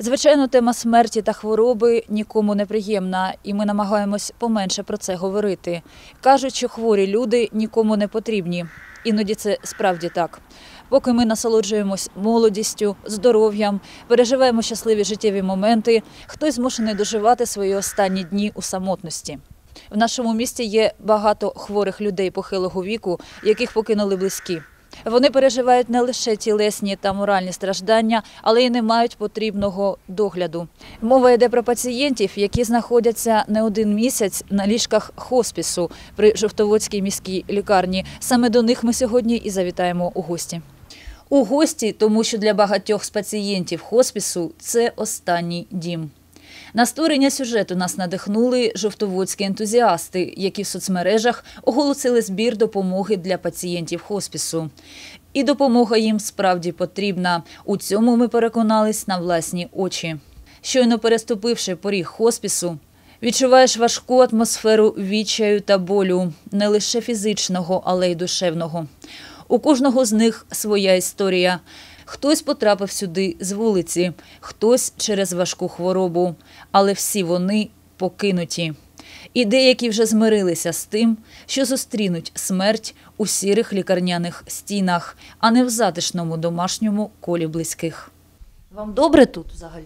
Звичайно, тема смерті та хвороби нікому не приємна, і ми намагаємось поменше про це говорити. Кажуть, що хворі люди нікому не потрібні. Іноді це справді так. Поки ми насолоджуємось молодістю, здоров'ям, переживаємо щасливі життєві моменти, хтось змушений доживати свої останні дні у самотності. В нашому місті є багато хворих людей похилого віку, яких покинули близькі. Вони переживають не лише тілесні та моральні страждання, але й не мають потрібного догляду. Мова йде про пацієнтів, які знаходяться не один місяць на ліжках хоспісу при Жовтоводській міській лікарні. Саме до них ми сьогодні і завітаємо у гості. У гості, тому що для багатьох з пацієнтів хоспісу це останній дім. На створення сюжету нас надихнули жовтоводські ентузіасти, які в соцмережах оголосили збір допомоги для пацієнтів хоспісу. І допомога їм справді потрібна. У цьому ми переконались на власні очі. Щойно переступивши поріг хоспісу, відчуваєш важку атмосферу відчаю та болю, не лише фізичного, але й душевного. У кожного з них своя історія. Хтось потрапив сюди з вулиці, хтось через важку хворобу, але всі вони покинуті. І деякі вже змирилися з тим, що зустрінуть смерть у сірих лікарняних стінах, а не в затишному домашньому колі близьких. Вам добре тут взагалі?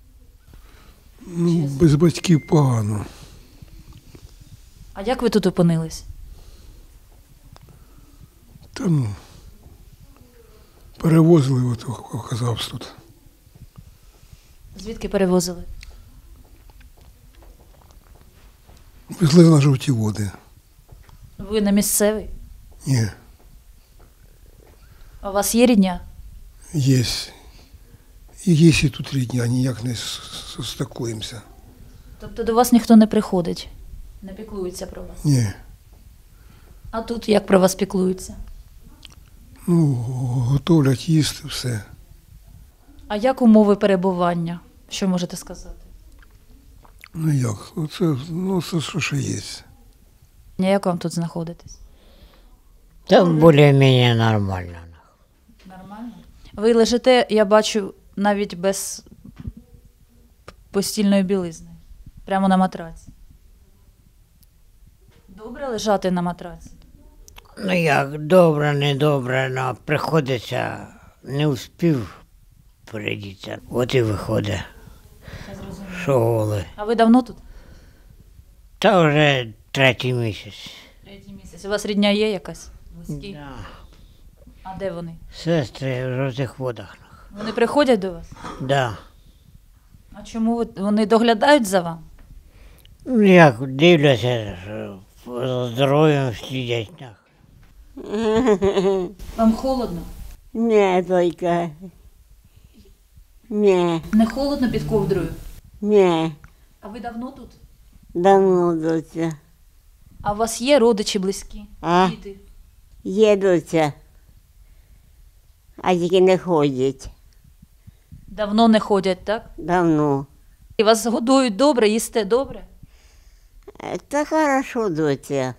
Без батьків погано. А як ви тут опинились? Та перевозили, от оказався тут. Звідки перевозили? Везли на жовті води. Ви не місцевий? Ні, А у вас є рідня? є. І є і тут рідня, ніяк не стакуємося. Тобто до вас ніхто не приходить, не піклується про вас? Ні. А тут як про вас піклуються? Готовлять їсти, все. А як умови перебування? Що можете сказати? Як? Це що ще є. Як вам тут знаходитесь? Да более-менее нормально. Нормально. Ви лежите, я бачу, навіть без постільної білизни. Прямо на матраці. Добре лежати на матраці? Як, добре, недобре, але приходиться, не успів передіться. От і виходить, що голий. А ви давно тут? Та вже третій місяць. Третій місяць. У вас рідня є якась? Близькі? Да. А де вони? Сестри в жовтих водах. Вони приходять до вас? Да. А чому вони доглядають за вами? Як дивляться, що за здоров'ям слідять. Вам холодно? Не, только. Не, Не холодно під ковдрою? не, А ви давно тут? давно доця. А у вас є родичі близькі? А? Діти? Є доця, а тільки не ходять. Давно не ходять, так? Давно. І вас годують добре, їсте добре? Та хорошо, доця.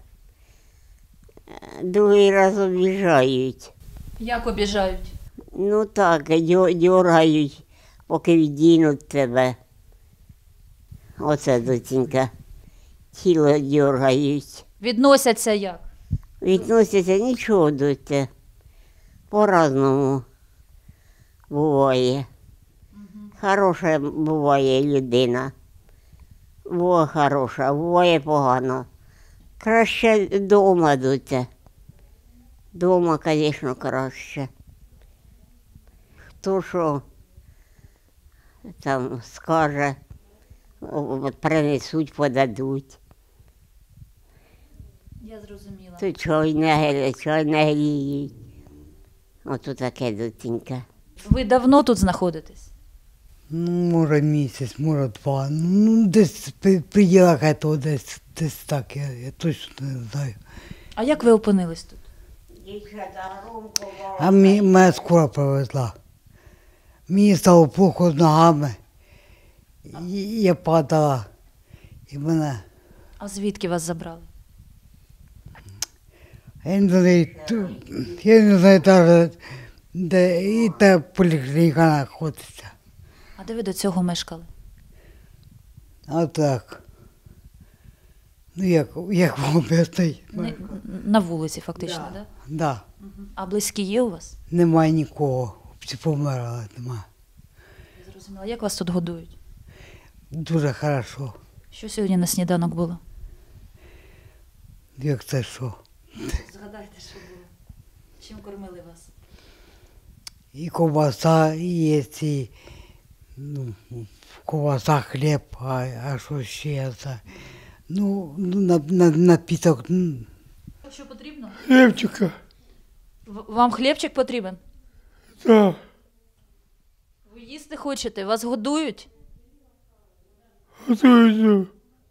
Другий раз обіжають. Як обіжають? Ну так, дьоргають, поки віддінуть тебе. Оце, доцінька. Тіло дьоргають. Відносяться як? Відносяться нічого, доця. По-разному буває. Хороша буває людина. Буває хороша, буває погано. Краще вдома, доця. Дома, звісно, краще. Хто що там скаже, принесуть, подадуть. Я зрозуміла. То чай не гріють. Ото таке, доцінька. Ви давно тут знаходитесь? Може місяць, може два. Десь приїхати, то десь так, я точно не знаю. А як ви опинились тут? А мене скоро привезла. Мені стало плохо з ногами. Я падала. І мене. А звідки вас забрали? Я не знаю навіть, де і та поліклініка знаходиться. А А де ви до цього мешкали? А так. Ну, як в об'яснити? На вулиці фактично, так? Да. Да. А близькі є у вас? Немає нікого. Всі помирали, немає. Зрозуміла. Як вас тут годують? Дуже хорошо. Що сьогодні на сніданок було? Як це що? Згадайте, що було. Чим кормили вас? І ковбаса є, і ну, ковбаса, хліб, а що ще це? Ну напіток. Що потрібно? Хлебчика, Вам хлібчик потрібен? да, Ви їсти хочете? Вас годують? готовится.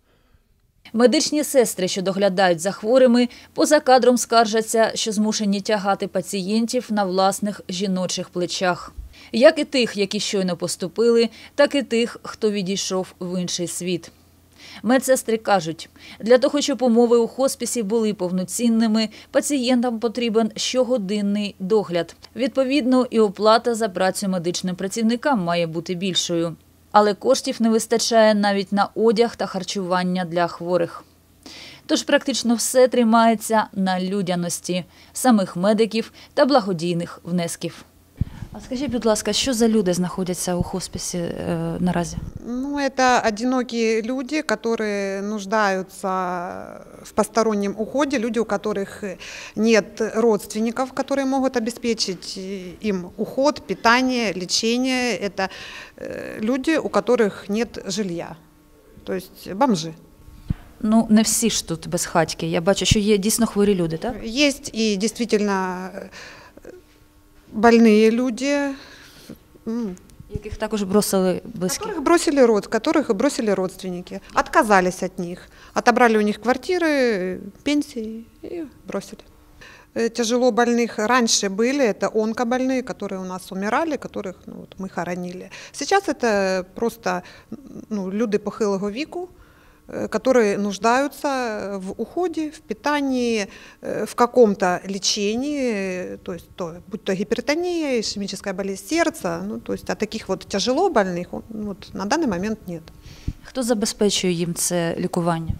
Медичні сестри, що доглядають за хворими, поза кадром скаржаться, що змушені тягати пацієнтів на власних жіночих плечах. Як і тих, які щойно поступили, так і тих, хто відійшов в інший світ. Медсестри кажуть, для того, щоб умови у хоспісі були повноцінними, пацієнтам потрібен щогодинний догляд. Відповідно, і оплата за працю медичним працівникам має бути більшою. Але коштів не вистачає навіть на одяг та харчування для хворих. Тож практично все тримається на людяності самих медиків та благодійних внесків. А скажіть, будь ласка, що за люди знаходяться у хосписі наразі? Ну, это одинокие люди, которые нуждаются в постороннем уходе, люди, у которых нет родственников, которые могут обеспечить им уход, питание, лечение. Это люди, у которых нет жилья, то есть бомжи. Ну, не всі ж тут безхатьки. Я бачу, що є дійсно хворі люди, так? Есть и действительно больные люди, Яких також бросили близькі. которых бросили родственники, отказались от них, отобрали у них квартиры, пенсии и бросили. Тяжело больных раньше были, это онкобольные, которые у нас умирали, которых мы хоронили. Сейчас это просто люди похилого віку, которые нуждаются в уходе, в питании, в каком-то лечении, то есть будь то гипертония, ишемическая болезнь сердца, то есть таких вот тяжело больных на данный момент нет. Хто забезпечує їм це лікування?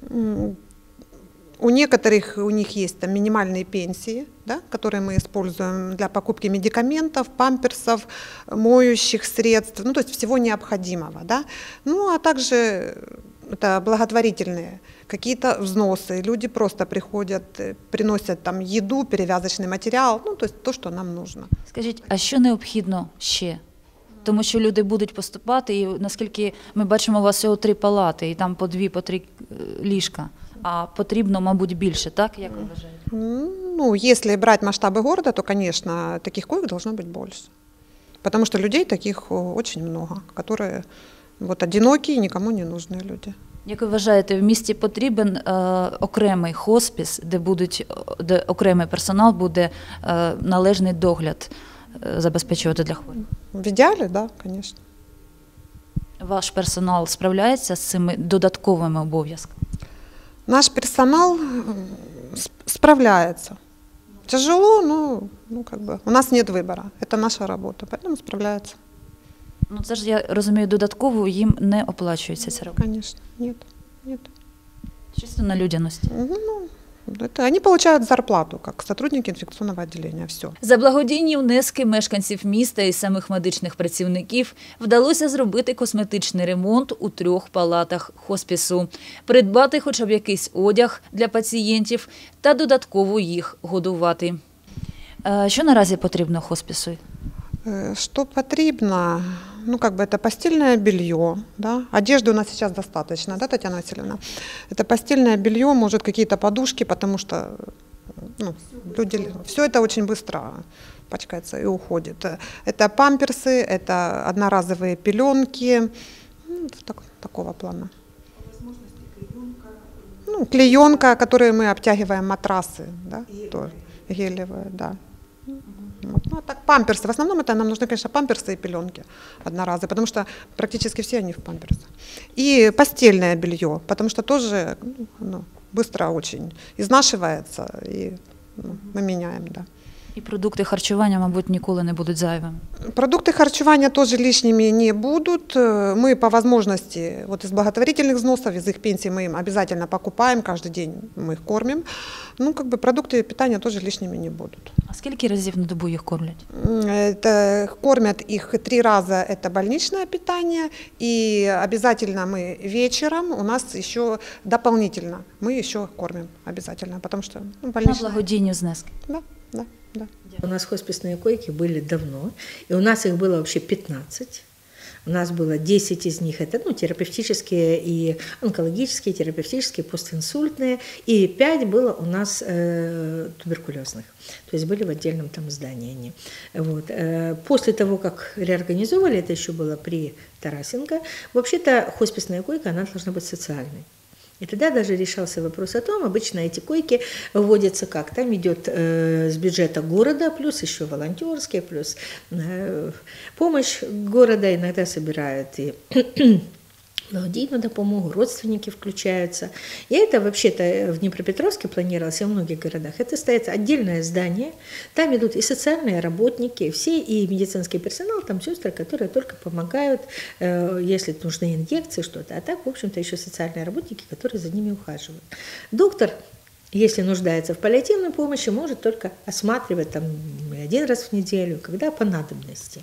У некоторых у них есть там минимальные пенсии, да, которые мы используем для покупки медикаментов, памперсов, моющих средств, то есть всего необходимого. Да. Ну а также это благотворительные какие-то взносы. Люди просто приходят, приносят там еду, перевязочный материал, то есть то, что нам нужно. Скажіть, а що необхідно ще? Тому що люди будуть поступати, і наскільки ми бачимо, у вас всього 3 палати, і там по 2, по 3 ліжка. А потрібно, мабуть, більше, так? Як ви вважаєте? Если брать масштабы города, то, конечно, таких коек должно быть больше. Потому что людей таких очень много, которые одинокие, никому не нужные люди. Як ви вважаєте, в місті потрібен окремий хоспіс, де окремий персонал буде належний догляд забезпечувати для хворих? В идеале, да, конечно. Ваш персонал справляється з цими додатковими обов'язками? Наш персонал справляется. Тяжело, но у нас нет выбора. Это наша работа, поэтому справляется. Це ж, я розумію, додатково їм не оплачується ця робота. Конечно, нет. Чисто на людяності. Они получают зарплату, как сотрудники инфекционного отделения, все. За благодійні внески мешканців міста і самих медичних працівників вдалося зробити косметичний ремонт у 3 палатах хоспісу, придбати хоча б якийсь одяг для пацієнтів та додатково їх годувати. Що наразі потрібно хоспісу? Что потребно? Это постельное белье, да? Одежды у нас сейчас достаточно, да, Татьяна Васильевна? Это постельное белье, может, какие-то подушки, потому что люди, все это очень быстро пачкается и уходит. Это памперсы, это одноразовые пеленки, такого плана. Клеенка, которой мы обтягиваем матрасы, да, гелевые, да. А так памперсы. В основном это нам нужны, конечно, памперсы и пеленки одноразовые, потому что практически все они в памперсах. И постельное белье, потому что тоже быстро очень изнашивается, и мы меняем, да. І продукти харчування, мабуть, ніколи не будуть зайвими. Продукты харчевания тоже лишними не будут. Мы по возможности, вот из благотворительных взносов, из их пенсий мы им обязательно покупаем, каждый день мы их кормим. Ну, как бы продукты питания тоже лишними не будут. А скільки разів на добу їх кормлять? Это, кормят их 3 раза, это больничное питание, и обязательно мы вечером, у нас еще дополнительно, мы еще кормим обязательно, потому что На больничное. благодійні знески. Да, да, да. У нас хосписные койки были давно, и у нас их было вообще 15. У нас было 10 из них, это терапевтические и онкологические, терапевтические, постинсультные, и 5 было у нас туберкулезных, то есть были в отдельном там здании они. Вот. После того, как реорганизовали, это еще было при Тарасенко, вообще-то хосписная койка, она должна быть социальной. И тогда даже решался вопрос о том, обычно эти койки вводятся как? Там идет с бюджета города, плюс еще волонтерские, плюс помощь города, иногда собирают и благодійную допомогу, родственники включаются. И это вообще-то в Днепропетровске планировалось, и в многих городах. Это стоит отдельное здание, там идут и социальные работники, все, и медицинский персонал, там сестры, которые только помогают, если нужны инъекции, что-то. А так, в общем-то, еще социальные работники, которые за ними ухаживают. Доктор, если нуждается в паллиативной помощи, может только осматривать там 1 раз в неделю, когда по надобности.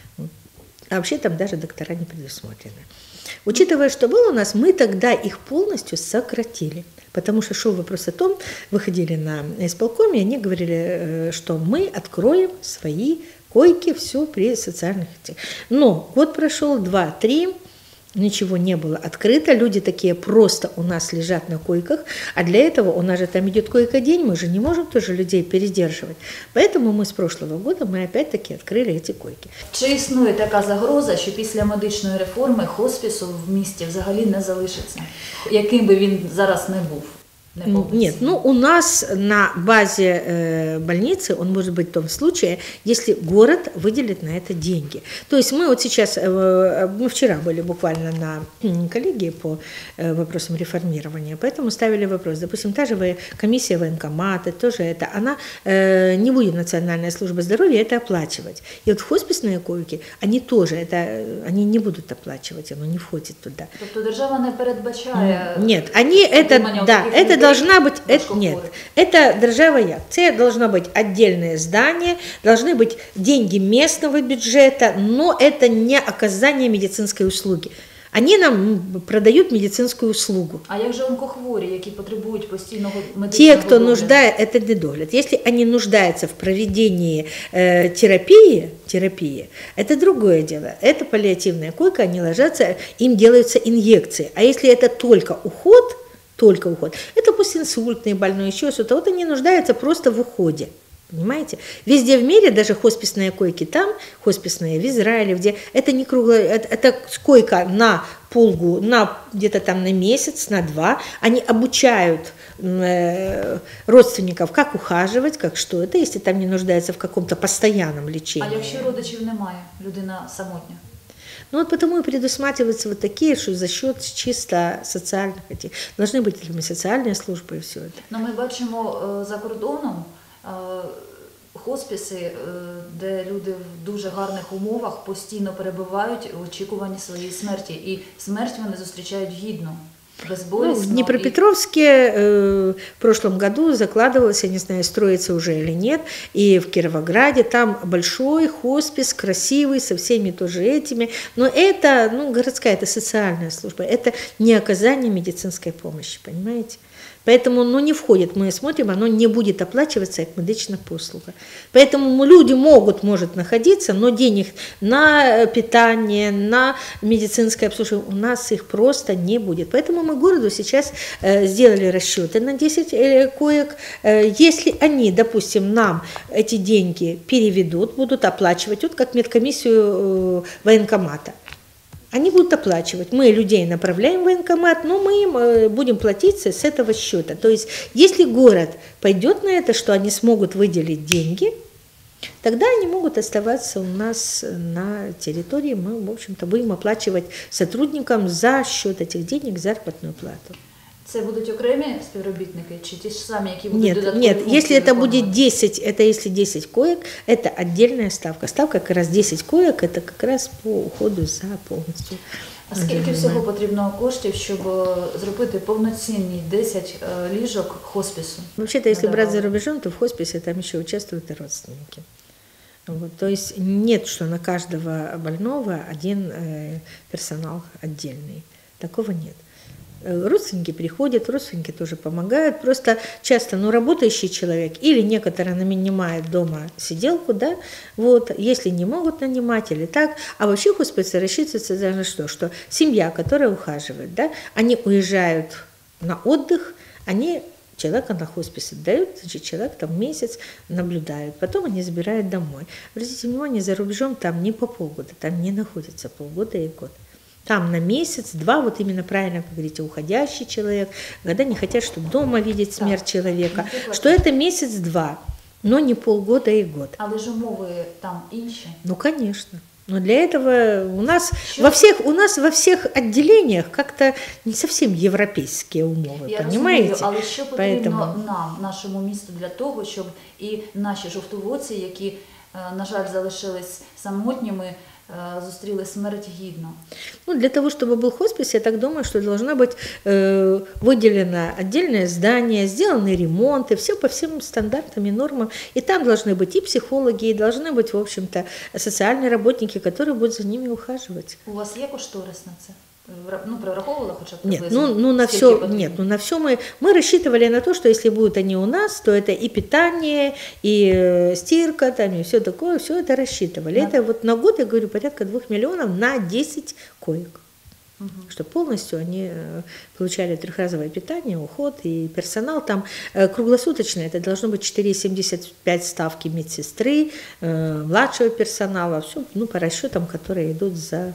А вообще там даже доктора не предусмотрены. Учитывая, что было у нас, мы тогда их полностью сократили. Потому что шел вопрос о том, выходили на исполкоме, и они говорили, что мы откроем свои койки, все при социальных этих. Но год прошел, 2-3, ничего не было открыто, люди такие просто у нас лежат на койках, а для этого у нас же там идет койка-день, мы же не можем тоже людей передерживать. Поэтому мы с прошлого года мы опять-таки открыли эти койки. Чи існує така загроза, що після медичної реформи хоспісу в місті взагалі не залишиться? Яким би він зараз не був? Нет, у нас на базе больницы он может быть в том случае, если город выделит на это деньги. То есть мы вот сейчас, мы вчера были буквально на коллегии по вопросам реформирования, поэтому ставили вопрос, допустим, та же комиссия военкомата, тоже это, она не будет Национальная служба здоровья это оплачивать. И вот хосписные койки, они тоже, это, они не будут оплачивать, оно не входит туда. Тобто держава не передбачає... Нет, они это, да, это должна быть, нет, это держава як. Это должно быть отдельное здание, должны быть деньги местного бюджета, но это не оказание медицинской услуги. Они нам продают медицинскую услугу. А як же онкохворі, які потребують постійного медичного Те, кто нуждается, это недогляд. Если они нуждаются в проведении терапии, это другое дело. Это паллиативная койка, они ложатся, им делаются инъекции. А если это только уход, это постинсультный больной, еще что-то, вот они нуждаются просто в уходе. Понимаете? Везде в мире, даже хосписные койки там, хосписные в Израиле, где это не круглая, это койка на где-то там на месяц, на 2. Они обучают родственников, как ухаживать, как что это, если там не нуждается в каком-то постоянном лечении. А якщо родичів немає, людина самотня? Ну вот потому и предусматриваются вот такие, что за счет чисто социальных этих. Должны быть социальные службы и все это. Но ми бачимо за кордоном хосписи, де люди в дуже гарних умовах постійно перебувають в очікуванні своєї смерті. І смерть вони зустрічають гідно, безболісно. В Днепропетровске в прошлом году закладывалось, я не знаю, строится уже или нет, и в Кировограде там большой хоспис, красивый, со всеми тоже этими, но это, городская, это социальная служба, это не оказание медицинской помощи, понимаете? Поэтому не входит, мы смотрим, оно не будет оплачиваться как медичная послуга. Поэтому люди может находиться, но денег на питание, на медицинское обслуживание у нас их просто не будет. Поэтому мы городу сейчас сделали расчеты на 10 коек. Если они, допустим, нам эти деньги переведут, будут оплачивать, вот как медкомиссию военкомата. Они будут оплачивать. Мы людей направляем в военкомат, но мы им будем платить с этого счета. То есть, если город пойдет на это, что они смогут выделить деньги, тогда они могут оставаться у нас на территории. Мы, в общем-то, будем оплачивать сотрудникам за счет этих денег заработную плату. Це будуть окремі співробітники чи ті ж самі, які будуть Нет, додаткові нет, функції если это будет виконувати? 10, это если 10 коек, это отдельная ставка. Ставка как раз 10 коек, это как раз по уходу за полностью. А скільки всього потрібно коштів, щоб зробити повноцінні 10 ліжок хоспісу? Вообще-то, если Ну, брать да. за рубежом, то в хосписе там еще участвуют и родственники. Вот, то есть нет, что на каждого больного один персонал отдельный. Такого нет. Родственники приходят, родственники тоже помогают. Просто часто, работающий человек или некоторые нанимают дома сиделку, да, вот, если не могут нанимать или так. А вообще хосписы рассчитываются на что семья, которая ухаживает, да, они уезжают на отдых, они человека на хоспис отдают, значит, человек там месяц наблюдает, потом они забирают домой. Обратите внимание, за рубежом там не по полгода, там не находится полгода и год. Там на месяц-два, вот именно правильно вы говорите, уходящий человек, когда не хотят, чтобы дома видеть смерть человека, что это месяц-два, но не полгода и год. Але ж умови там інші. Ну, конечно. Но для этого у нас во всех отделениях как-то не совсем европейские умовы, Я понимаете? розумію, але що потрібно Поэтому... нам, нашому місту, для того, щоб і наші жовтоводці, які, на жаль, залишились самотніми, зустріли смерть гідно? Ну, для того, чтобы был хоспис, я так думаю, что должно быть выделено отдельное здание, сделаны ремонты, все по всем стандартам и нормам. И там должны быть и психологи, и должны быть, в общем-то, социальные работники, которые будут за ними ухаживать. У вас є кошторис на це? Прораховувала хоча б Нет, приблизно? на Скільки все, потрібно? нет, на все мы рассчитывали на то, что если будут они у нас, то это и питание, и стирка, там, и все такое, все это рассчитывали. Да. Это вот на год, я говорю, порядка 2 миллионов на 10 коек. Что полностью они получали трехразовое питание, уход и персонал. Там круглосуточно это должно быть 4,75 ставки медсестры, младшего персонала, все по расчетам, которые идут за...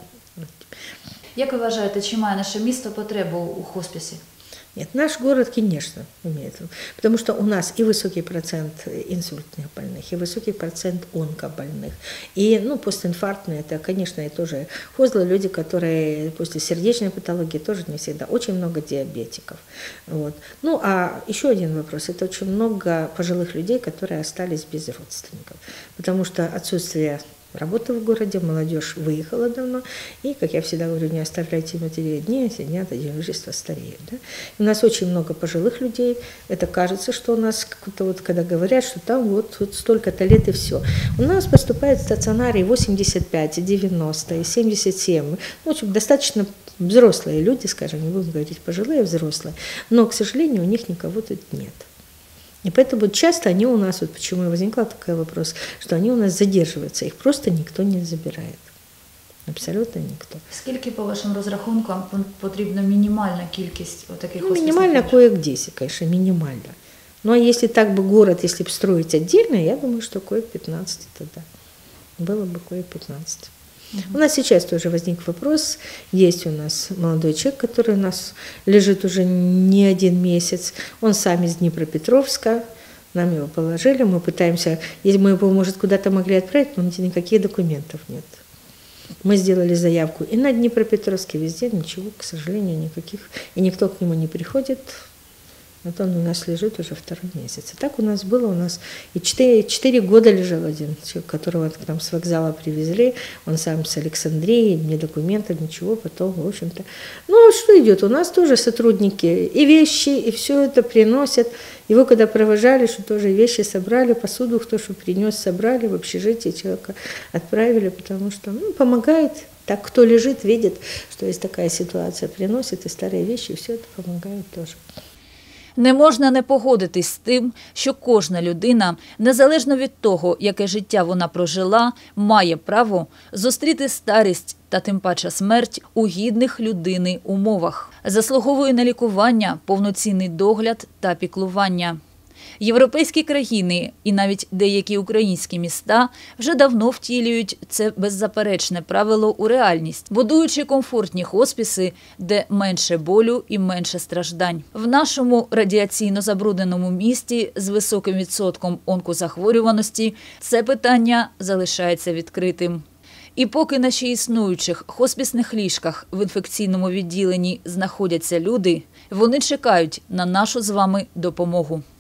Як ви вважаєте, чи має наше місто потребу у хосписі? Нет, наш город, конечно, имеет. Потому что у нас и высокий процент инсультных больных, и высокий процент онкобольных. И, постинфарктные, это, конечно, и тоже хозлы, люди, которые после сердечной патологии тоже не всегда. Очень много диабетиков. Вот. Ну, а еще один вопрос. Это очень много пожилых людей, которые остались без родственников. Потому что отсутствие работы в городе, молодежь выехала давно, и, как я всегда говорю, не оставляйте матерей одни, сидят, одиночество стареет. Да? У нас очень много пожилых людей, это кажется, что у нас, когда говорят, что там вот столько-то лет и все. У нас поступает в стационарий 85, 90 и 77, в общем, достаточно взрослые люди, скажем, не будем говорить пожилые, взрослые, но, к сожалению, у них никого тут нет. И поэтому часто они у нас, почему и возникал такой вопрос, что они у нас задерживаются, их просто никто не забирает. Абсолютно никто. Скільки, по вашим розрахункам, потрібна мінімальна кількість таких хосписних Минимально ліжок? коек 10, конечно, минимально. Ну, а если так бы город, если бы строить отдельно, я думаю, что коек 15 тогда. Было бы коек 15. У нас сейчас тоже возник вопрос. Есть у нас молодой человек, который у нас лежит уже не 1 месяц. Он сам из Днепропетровска. Нам его положили. Мы пытаемся, если мы его, может, куда-то могли отправить, но никаких документов нет. Мы сделали заявку и на Днепропетровске, везде ничего, к сожалению, никаких. И никто к нему не приходит. Вот он у нас лежит уже 2 месяц. И так у нас было, и 4 года лежал один человек, которого к нам с вокзала привезли, он сам с Александрии, ни документов, ничего, потом, в общем-то. Ну, а что идет? У нас тоже сотрудники и вещи, и все это приносят. Его когда провожали, что тоже вещи собрали, посуду, кто что принес, собрали, в общежитие человека отправили, потому что, помогает. Так, кто лежит, видит, что есть такая ситуация, приносит и старые вещи, и все это помогает тоже. Не можна не погодитись з тим, що кожна людина, незалежно від того, яке життя вона прожила, має право зустріти старість та тим паче смерть у гідних людини умовах. Заслуговує на лікування, повноцінний догляд та піклування. Європейські країни і навіть деякі українські міста вже давно втілюють це беззаперечне правило у реальність, будуючи комфортні хосписи, де менше болю і менше страждань. В нашому радіаційно забрудненому місті з високим відсотком онкозахворюваності це питання залишається відкритим. І поки на ще існуючих хоспісних ліжках в інфекційному відділенні знаходяться люди, вони чекають на нашу з вами допомогу.